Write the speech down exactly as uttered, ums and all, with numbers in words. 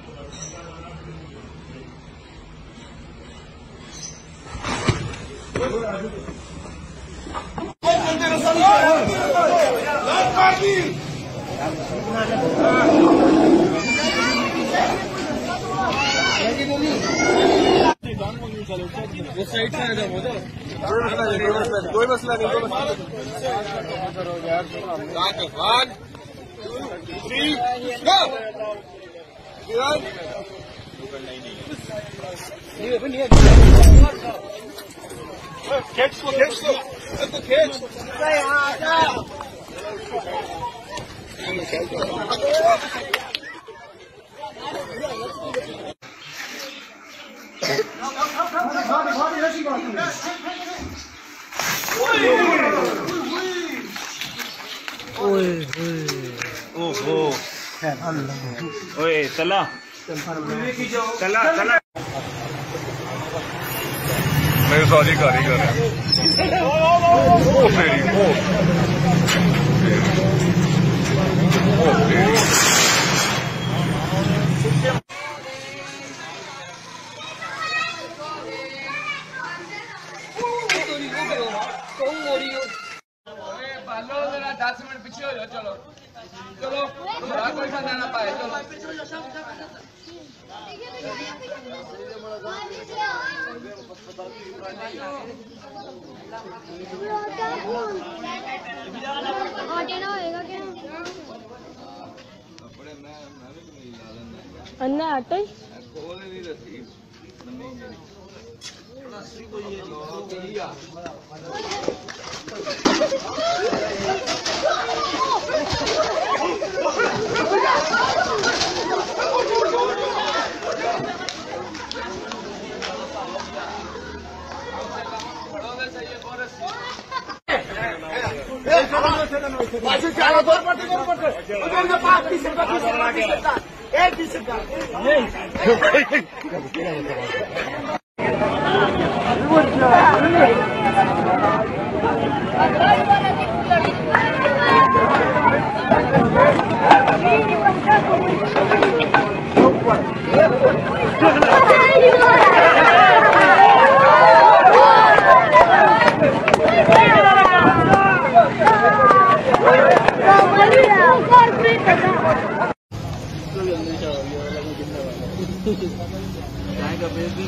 वो साइड से आ जाओ मुझे कोई मसला नहीं कोई मसला नहीं खींच को खींच को खींच ओहो ओए चला चला चला मेरे सारी कारीगर है ओ तेरी ओ ओ तेरी दस मिनट पीछे हो जाओ। चलो चलो कोई खाना ना पाए। चलो अन्ना आटा ही जाएगा बेबी